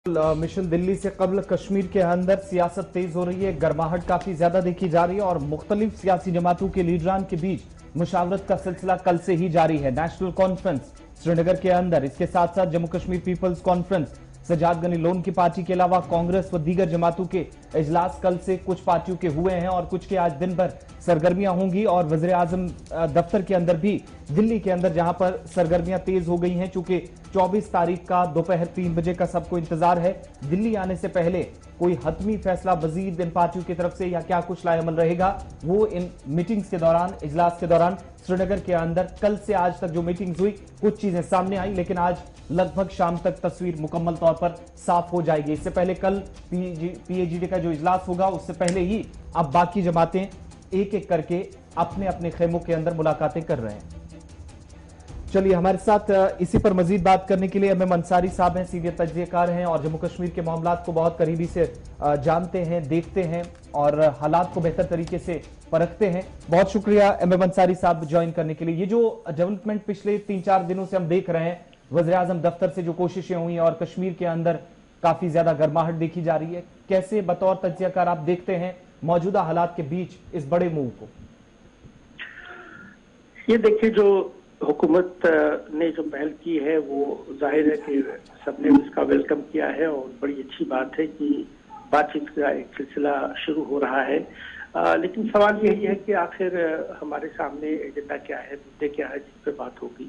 Mission Delhi से कबल कश्मीर के अंदर सियासत तेज हो रही है। गर्माहट काफी ज्यादा देखी जा रही है और मुख्तलिफ सियासी जमातों के लीडरान के बीच मुशावरत का सिलसिला कल से ही जारी है। नेशनल कॉन्फ्रेंस श्रीनगर के अंदर, इसके साथ साथ जम्मू कश्मीर पीपल्स कॉन्फ्रेंस, सजाद गनी लोन की पार्टी के अलावा कांग्रेस व दीगर जमातों के इजलास कल से कुछ पार्टियों के हुए हैं और कुछ के आज दिन भर सरगर्मियां होंगी। और वज़ीर आज़म दफ्तर के अंदर भी दिल्ली के अंदर जहां पर सरगर्मियां तेज हो गई हैं, चूंकि 24 तारीख का दोपहर 3 बजे का सबको इंतजार है। दिल्ली आने से पहले कोई हतमी फैसला मजीद इन पार्टियों की तरफ से या क्या कुछ लाएमल रहेगा, वो इन मीटिंग्स के दौरान, इजलास के दौरान श्रीनगर के अंदर कल से आज तक जो मीटिंग्स हुई कुछ चीजें सामने आई, लेकिन आज लगभग शाम तक तस्वीर मुकम्मल तौर पर साफ हो जाएगी। इससे पहले कल पीएजीडी का जो इजलास होगा उससे पहले ही अब बाकी जमातें एक एक करके अपने अपने खेमों के अंदर मुलाकातें कर रहे हैं। चलिए, हमारे साथ इसी पर मजीद बात करने के लिए एमएम अंसारी साहब हैं, सीनियर तज्ज़ियाकार हैं और जम्मू कश्मीर के मामलात को बहुत करीबी से जानते हैं, देखते हैं और हालात को बेहतर तरीके से परखते हैं। बहुत शुक्रिया एमएम अंसारी साहब ज्वाइन करने के लिए। ये जो डेवलपमेंट पिछले 3-4 दिनों से हम देख रहे हैं, वज़ीर आज़म दफ्तर से जो कोशिशें हुई और कश्मीर के अंदर काफी ज्यादा गर्माहट देखी जा रही है, कैसे बतौर तज्ज़ियाकार आप देखते हैं मौजूदा हालात के बीच इस बड़े मूव को? ये देखिए, जो हुकूमत ने जो पहल की है वो जाहिर है कि सबने उसका वेलकम किया है और बड़ी अच्छी बात है कि बातचीत का एक सिलसिला शुरू हो रहा है। लेकिन सवाल यही है कि आखिर हमारे सामने एजेंडा क्या है, मुद्दे क्या है जिस पे बात होगी।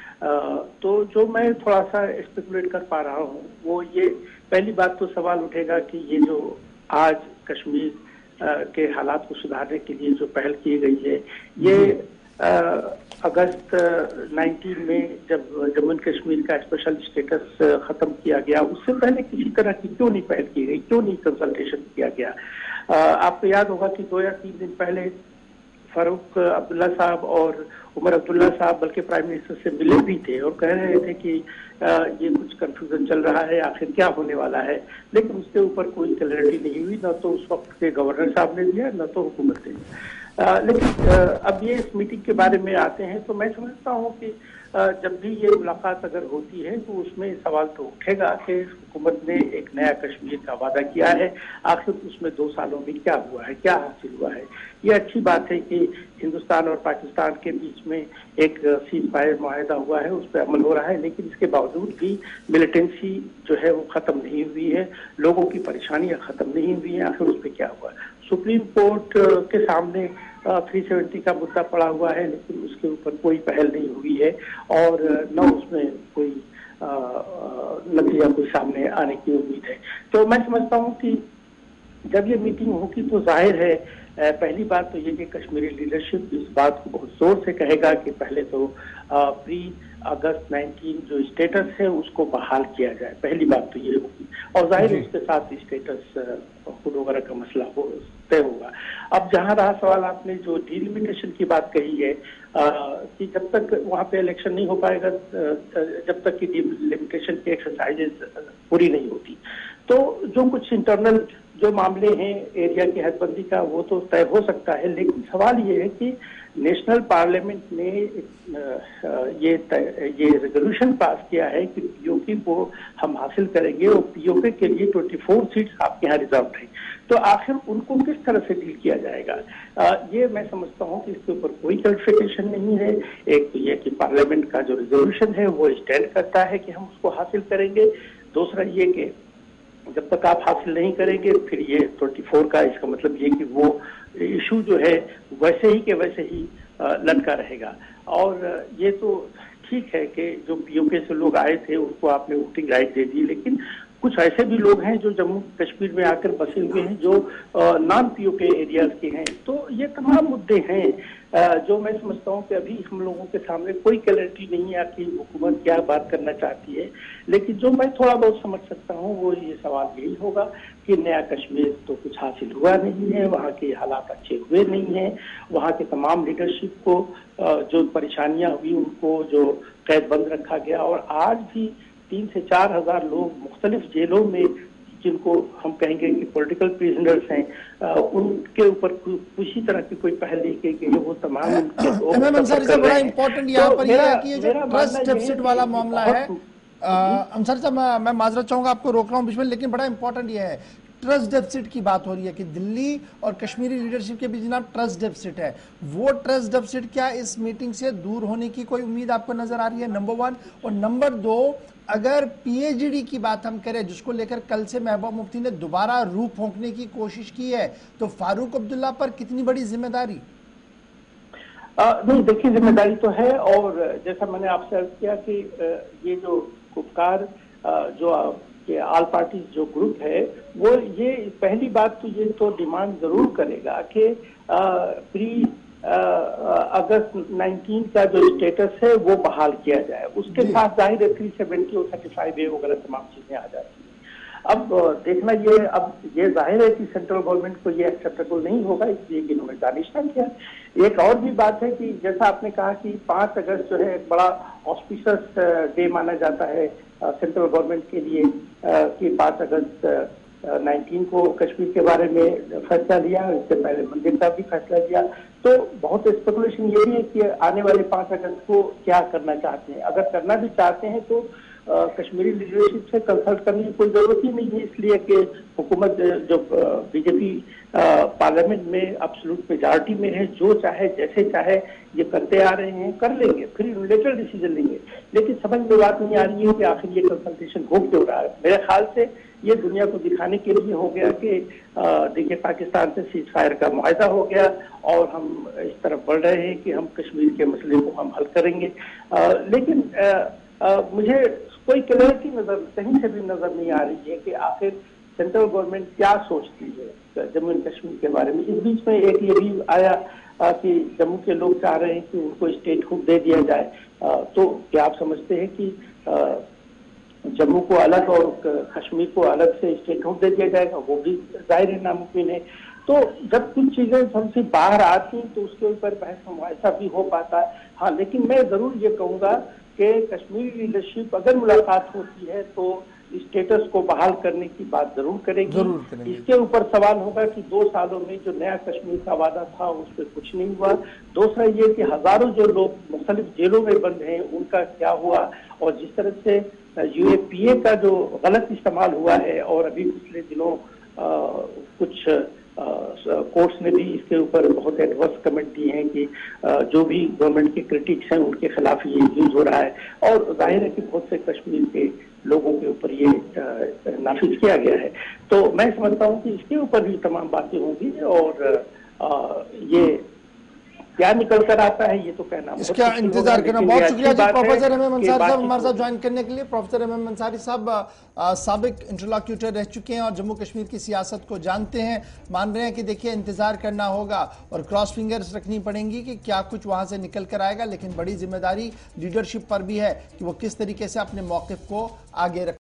तो जो मैं थोड़ा सा स्पेकुलेट कर पा रहा हूँ वो ये, पहली बात तो सवाल उठेगा कि ये जो आज कश्मीर के हालात को सुधारने के लिए जो पहल की गई है, ये अगस्त 19 में जब जम्मू कश्मीर का स्पेशल स्टेटस खत्म किया गया, उससे पहले किसी तरह की क्यों नहीं पहल की गई, क्यों नहीं कंसल्टेशन किया गया? आपको याद होगा कि 2 या 3 दिन पहले फारूक अब्दुल्ला साहब और उमर अब्दुल्ला साहब बल्कि प्राइम मिनिस्टर से मिले भी थे और कह रहे थे कि ये कुछ कंफ्यूजन चल रहा है, आखिर क्या होने वाला है। लेकिन उसके ऊपर कोई क्लैरिटी नहीं हुई, न तो उस वक्त के गवर्नर साहब ने दिया, न तो हुकूमत ने दिया। लेकिन अब ये इस मीटिंग के बारे में आते हैं तो मैं समझता हूँ कि जब भी ये मुलाकात अगर होती है तो उसमें सवाल तो उठेगा कि हुकूमत ने एक नया कश्मीर का वादा किया है, आखिर उसमें 2 सालों में क्या हुआ है, क्या हासिल हुआ है। ये अच्छी बात है कि हिंदुस्तान और पाकिस्तान के बीच में एक सीज फायर मुआहदा हुआ है, उस पर अमल हो रहा है, लेकिन इसके बावजूद भी मिलिटेंसी जो है वो खत्म नहीं हुई है, लोगों की परेशानियां खत्म नहीं हुई हैं। आखिर उस पर क्या हुआ? सुप्रीम कोर्ट के सामने 370 का मुद्दा पड़ा हुआ है, लेकिन उसके ऊपर कोई पहल नहीं हुई है और न उसमें कोई नतीजा कोई सामने आने की उम्मीद है। तो मैं समझता हूँ कि जब ये मीटिंग होगी तो जाहिर है, पहली बात तो ये कि कश्मीरी लीडरशिप इस बात को बहुत जोर से कहेगा कि पहले तो प्री अगस्त 19 जो स्टेटस है उसको बहाल किया जाए, पहली बात तो ये होगी। और जाहिर है उसके साथ स्टेटस खुद वगैरह का मसला तय होगा। अब जहां रहा सवाल, आपने जो डिलिमिटेशन की बात कही है कि जब तक वहां पे इलेक्शन नहीं हो पाएगा, जब तक कि डिलिमिटेशन की एक्सरसाइजेस पूरी नहीं होती, तो जो कुछ इंटरनल जो मामले हैं एरिया की हदबंदी का वो तो तय हो सकता है। लेकिन सवाल ये है कि नेशनल पार्लियामेंट ने ये रेजोल्यूशन पास किया है कि पीओके को हम हासिल करेंगे और पीओके के लिए 24 सीट्स आपके यहाँ रिजर्व है। तो आखिर उनको किस तरह से डील किया जाएगा, ये मैं समझता हूँ कि इसके ऊपर कोई क्लैरिफिकेशन नहीं है। एक तो ये कि पार्लियामेंट का जो रेजोल्यूशन है वो स्टैंड करता है कि हम उसको हासिल करेंगे। दूसरा ये कि जब तक आप हासिल नहीं करेंगे फिर ये 24 का, इसका मतलब ये कि वो इशू जो है वैसे ही के वैसे ही लटका रहेगा। और ये तो ठीक है कि जो पीओके से लोग आए थे उनको आपने वोटिंग राइट दे दी, लेकिन कुछ ऐसे भी लोग हैं जो जम्मू कश्मीर में आकर बसे हुए हैं जो नॉन पीओके एरियाज के हैं। तो ये तमाम मुद्दे हैं जो मैं समझता हूँ कि अभी हम लोगों के सामने कोई क्लैरिटी नहीं है कि हुकूमत क्या बात करना चाहती है। लेकिन जो मैं थोड़ा बहुत समझ सकता हूँ वो ये सवाल यही होगा कि नया कश्मीर तो कुछ हासिल हुआ नहीं है, वहाँ के हालात अच्छे हुए नहीं हैं, वहाँ के तमाम लीडरशिप को जो परेशानियां हुई उनको जो कैद बंद रखा गया और आज भी 3 से 4 हजार लोग मुख्तलिफ जेलों में, जिनको हम कहेंगे कि पॉलिटिकल प्रिजनर्स हैं, उनके ऊपर किसी तरह की कोई पहल नहीं की गई है। वो तमाम एमएम अंसारी साहब, बड़ा इंपॉर्टेंट यहाँ पर यह है कि ये जो ट्रस्ट डेफिसिट वाला मामला है, अंसारी साहब, मैं माजरत चाहूंगा, आपको रोक रहा हूं बीच में, लेकिन बड़ा इंपॉर्टेंट ये है, ट्रस्ट डेफिसिट की बात हो रही है कि दिल्ली और कश्मीरी लीडरशिप के बीच जनाब ट्रस्ट डेफिसिट है। वो ट्रस्ट डेफिसिट क्या इस मीटिंग से दूर होने की कोई उम्मीद आपको नजर आ रही है, नंबर 1? और नंबर 2, अगर पीएचडी की बात हम करें, जिसको लेकर कल से महबूबा मुफ्ती ने दोबारा रूह फूंकने की कोशिश की है, तो फारूक अब्दुल्ला पर कितनी बड़ी जिम्मेदारी? नहीं, देखिए, जिम्मेदारी तो है, और जैसा मैंने आपसे अर्ज किया कि ये जो उपकार जो कि ऑल पार्टीज जो ग्रुप है, वो ये पहली बात तो ये तो डिमांड जरूर करेगा कि प्री अगस्त 19 का जो स्टेटस है वो बहाल किया जाए। उसके साथ जाहिर है 370 और 35A वगैरह तमाम चीजें आ जाती हैं। अब देखना ये जाहिर है कि सेंट्रल गवर्नमेंट को ये एक्सेप्टेबल नहीं होगा, इसलिए कि इन्होंने दानिशा किया। एक और भी बात है कि जैसा आपने कहा कि 5 अगस्त जो है एक बड़ा ऑस्पिशियस डे माना जाता है सेंट्रल गवर्नमेंट के लिए, कि 5 अगस्त 19 को कश्मीर के बारे में फैसला लिया, इससे पहले मंदिर का भी फैसला लिया। तो बहुत स्पेकुलेशन ये भी है कि आने वाले 5 अगस्त को क्या करना चाहते हैं। अगर करना भी चाहते हैं तो कश्मीरी लीडरशिप से कंसल्ट करने की कोई जरूरत ही नहीं है, इसलिए कि हुकूमत जो बीजेपी पार्लियामेंट में एब्सोल्यूट मेजॉरिटी में है, जो चाहे जैसे चाहे ये करते आ रहे हैं, कर लेंगे, फिर यूनिलेटरल डिसीजन लेंगे। लेकिन समझ में बात नहीं आ रही है कि आखिर ये कंसल्टेशन हो क्यों रहा है। मेरे ख्याल से ये दुनिया को दिखाने के लिए हो गया कि देखिए, पाकिस्तान से सीज फायर का मुआहदा हो गया और हम इस तरफ बढ़ रहे हैं कि हम कश्मीर के मसले को हम हल करेंगे। लेकिन मुझे कोई क्लैरिटी कहीं से भी नजर नहीं आ रही है कि आखिर सेंट्रल गवर्नमेंट क्या सोचती है जम्मू एंड कश्मीर के बारे में। इस बीच में एक ये भी आया कि जम्मू के लोग चाह रहे हैं कि उनको स्टेटहुड दे दिया जाए। तो क्या आप समझते हैं कि जम्मू को अलग और कश्मीर को अलग से स्टेटहुड दे दिया जाएगा? वो भी जाहिर है नामुमकिन है। तो जब कुछ चीजें हमसे बाहर आती हैं तो उसके ऊपर बहस मुआवजा भी हो पाता है। हाँ, लेकिन मैं जरूर ये कहूंगा कि कश्मीरी लीडरशिप अगर मुलाकात होती है तो स्टेटस को बहाल करने की बात जरूर करेगी। इसके ऊपर सवाल होगा कि 2 सालों में जो नया कश्मीर का वादा था उस पर कुछ नहीं हुआ। दूसरा ये कि हजारों जो लोग मुख्तलिफ जेलों में बंद हैं उनका क्या हुआ, और जिस तरह से यूएपीए का जो गलत इस्तेमाल हुआ है, और अभी पिछले दिनों कुछ कोर्ट्स ने भी इसके ऊपर बहुत एडवर्स कमेंट दिए हैं कि जो भी गवर्नमेंट के क्रिटिक्स हैं उनके खिलाफ ये यूज हो रहा है, और जाहिर है कि बहुत से कश्मीर के लोगों के ऊपर ये नाफिज किया गया है। तो मैं समझता हूँ कि इसके ऊपर भी तमाम बातें होंगी, और ये क्या निकल कर आता है ये तो कहना, इसका इंतजार करना। बहुत शुक्रिया जी प्रोफेसर एम एम अंसारी साहब हमारे साथ ज्वाइन करने के लिए। प्रोफेसर एम एम अंसारी साहब साबिक इंटरलॉक्यूटर रह चुके हैं और जम्मू कश्मीर की सियासत को जानते हैं। मान रहे हैं कि देखिए, इंतजार करना होगा और क्रॉस फिंगर्स रखनी पड़ेंगी कि क्या कुछ वहां से निकल कर आएगा, लेकिन बड़ी जिम्मेदारी लीडरशिप पर भी है कि वो किस तरीके से अपने मौकिफ को आगे रख